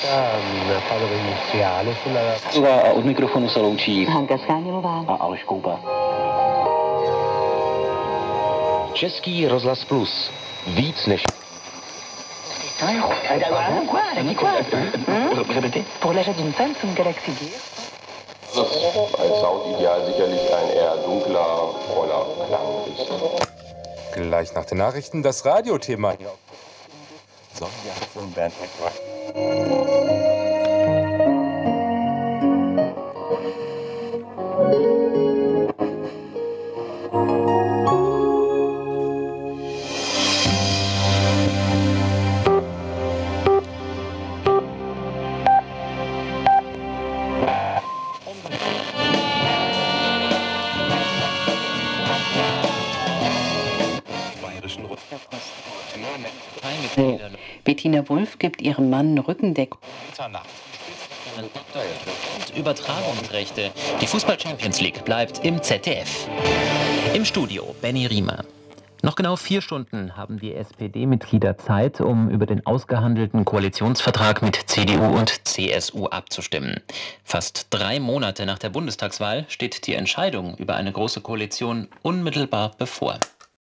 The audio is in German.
Od mikrofonu se loučí Hanka Skánělová a Aleš Koupa. Český rozhlas Plus. Víc než... Pour l'achat d'une femme sous une galaxie d'hier. Als Soundideal sicherlich ein eher dunkler, voller Klang ist. Gleich nach den Nachrichten das Radiothema. Bettina Wulff gibt ihrem Mann Rückendeckung. Übertragungsrechte. Die Fußball-Champions League bleibt im ZDF. Im Studio Benny Riemer. Noch genau 4 Stunden haben die SPD-Mitglieder Zeit, um über den ausgehandelten Koalitionsvertrag mit CDU und CSU abzustimmen. Fast 3 Monate nach der Bundestagswahl steht die Entscheidung über eine große Koalition unmittelbar bevor.